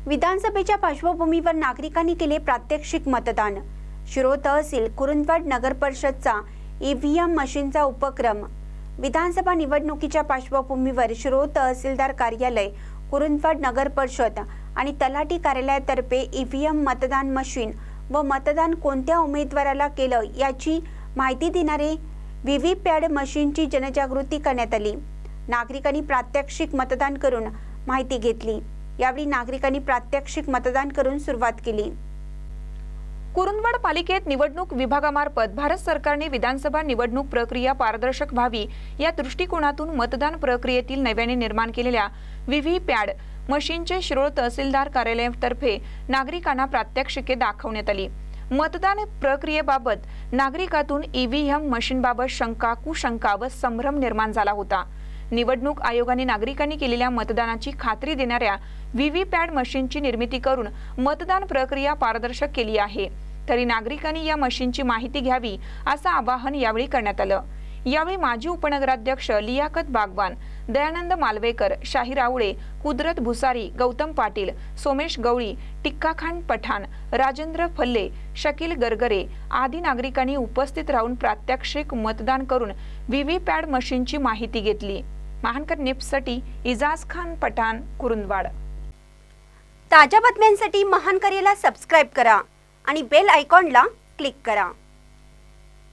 विधानसभेच्या पार्श्वभूमीवर नागरिकांनी केले प्रात्यक्षिक मतदान। शिरोळ तहसील कुरुंदवाड नगर परिषदचा ईव्हीएम मशीनचा उपक्रम। विधानसभा निवडणुकीच्या पार्श्वभूमीवर शिरोळ तहसीलदार कार्यालय, कुरुंदवाड नगर परिषद आणि तलाठी कार्यालयातर्फे ईव्हीएम मतदान मशीन व मतदान कोणत्या उमेदवाराला केलं याची माहिती देणारे व्हीव्हीपॅट मशीनची जनजागृती करण्यात आली। नागरिकांनी प्रात्यक्षिक मतदान करून माहिती घेतली। यावेळी नागरिकांनी प्रात्यक्षिक मतदान करून सुरुवात केली। कुरुंदवाड पालिकेत निवडणूक विभागामार्फत भारत सरकारने विधानसभा निवडणूक प्रक्रिया पारदर्शक व्हावी या दृष्टिकोनातून मतदान प्रक्रियेतील नव्याने निर्माण केलेल्या व्हीव्हीपॅट मशीनचे शिरोळ तहसीलदार कार्यालयातर्फे नागरिकांना प्रात्यक्षिके दाखवण्यात आली। मतदान प्रक्रियेबाबत नागरिकातून ईव्हीएम मशीनबाबत शंका, कुशंका व संभ्रम निर्माण झाला होता। निवडणूक आयोगाने नागरिकांनी केलेल्या मतदानाची खात्री देणाऱ्या व्हीव्हीपॅट मशीनची निर्मिती करून मतदान प्रक्रिया पारदर्शक केली आहे। तरी नागरिकांनी या मशीनची माहिती घ्यावी असं आवाहन यावेळी करण्यात आलं। यावेळी माजी उपनगराध्यक्ष लियाकत बागवान, दयानंद मालवेकर, शाहीर आवळे, कुदरत भुसारी, गौतम पाटील, सोमेश गवळी, टिक्का खान पठाण, राजेंद्र फल्ले, शकील गरगरे आदी नागरिकांनी उपस्थित राहून प्रात्यक्षिक मतदान करून व्हीव्हीपॅट मशीनची माहिती घेतली। महानकर न्यूजसाठी इजाज खान पठाण, कुरुंदवाड। ताज्या बातम्यांसाठी महानकरेला सबस्क्राइब करा आणि बेल आयकॉनला क्लिक करा।